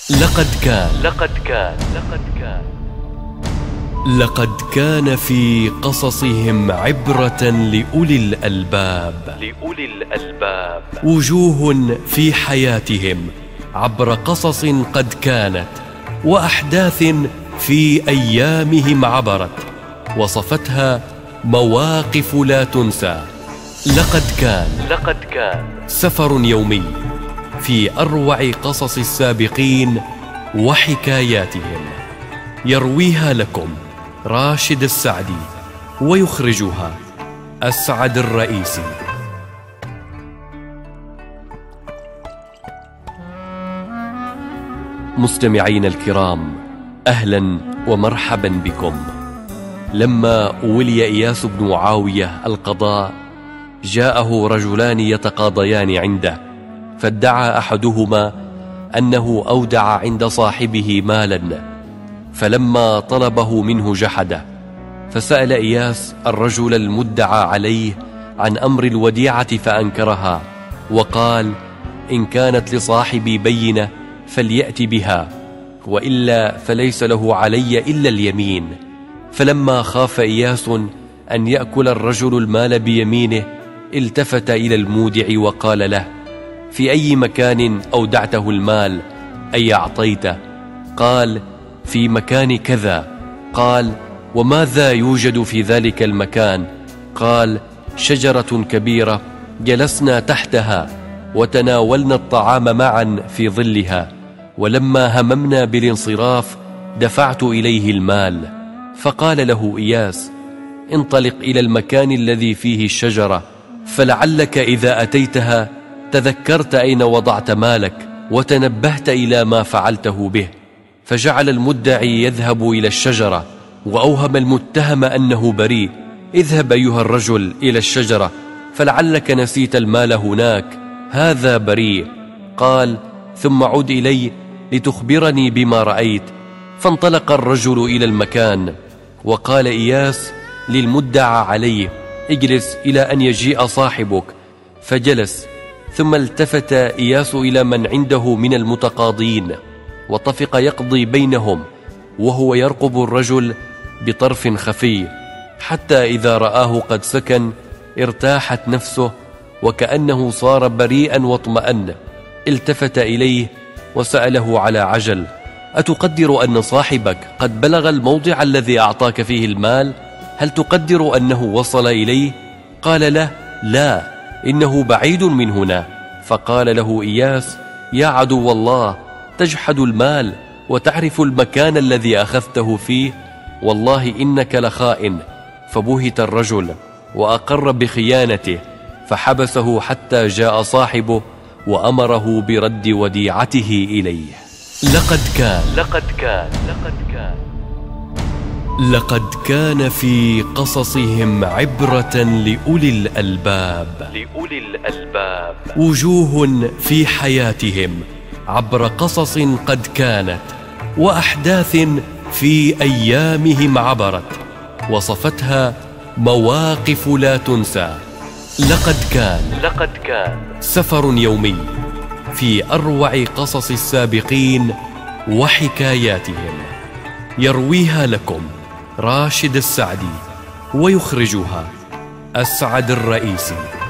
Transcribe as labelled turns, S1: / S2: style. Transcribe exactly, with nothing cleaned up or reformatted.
S1: لقد كان
S2: لقد كان لقد كان
S1: لقد كان في قصصهم عبرة لأولي الألباب
S2: لأولي الألباب
S1: وجوه في حياتهم عبر قصص قد كانت وأحداث في أيامهم عبرت وصفتها مواقف لا تنسى. لقد كان
S2: لقد كان
S1: سفر يومي في أروع قصص السابقين وحكاياتهم، يرويها لكم راشد السعدي ويخرجها أسعد الرئيسي. مستمعين الكرام، أهلا ومرحبا بكم. لما ولي إياس بن معاوية القضاء جاءه رجلان يتقاضيان عنده، فادعى أحدهما أنه أودع عند صاحبه مالا، فلما طلبه منه جحده، فسأل إياس الرجل المدعى عليه عن أمر الوديعة فأنكرها، وقال: إن كانت لصاحبي بينة فليأت بها، وإلا فليس له علي إلا اليمين. فلما خاف إياس أن يأكل الرجل المال بيمينه، التفت إلى المودع وقال له: في أي مكان أودعته المال أي أعطيته؟ قال: في مكان كذا. قال: وماذا يوجد في ذلك المكان؟ قال: شجرة كبيرة جلسنا تحتها وتناولنا الطعام معا في ظلها، ولما هممنا بالانصراف دفعت إليه المال. فقال له إياس: انطلق إلى المكان الذي فيه الشجرة، فلعلك إذا أتيتها تذكرت أين وضعت مالك وتنبهت إلى ما فعلته به. فجعل المدعي يذهب إلى الشجرة، وأوهم المتهم أنه بريء: اذهب أيها الرجل إلى الشجرة، فلعلك نسيت المال هناك، هذا بريء. قال: ثم عد إلي لتخبرني بما رأيت. فانطلق الرجل إلى المكان، وقال إياس للمدعى عليه: اجلس إلى أن يجيء صاحبك. فجلس، ثم التفت إياس إلى من عنده من المتقاضين، وطفق يقضي بينهم وهو يرقب الرجل بطرف خفي، حتى إذا رآه قد سكن ارتاحت نفسه وكأنه صار بريئا واطمأن. التفت إليه وسأله على عجل: أتقدر أن صاحبك قد بلغ الموضع الذي أعطاك فيه المال؟ هل تقدر أنه وصل إليه؟ قال له: لا، إنه بعيد من هنا. فقال له إياس: يا عدو الله، تجحد المال وتعرف المكان الذي أخذته فيه، والله إنك لخائن. فبهت الرجل وأقر بخيانته، فحبسه حتى جاء صاحبه وأمره برد وديعته إليه. لقد كان
S2: لقد كان لقد كان
S1: لقد كان في قصصهم عبرة لأولي الألباب
S2: لأولي الألباب
S1: وجوه في حياتهم عبر قصص قد كانت وأحداث في أيامهم عبرت وصفتها مواقف لا تنسى. لقد كان
S2: لقد كان
S1: سفر يومي في أروع قصص السابقين وحكاياتهم، يرويها لكم راشد السعدي ويخرجها أسعد الرئيسي.